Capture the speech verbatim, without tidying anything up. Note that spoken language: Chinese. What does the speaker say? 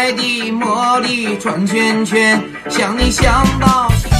爱的魔力转圈圈，想你想到心。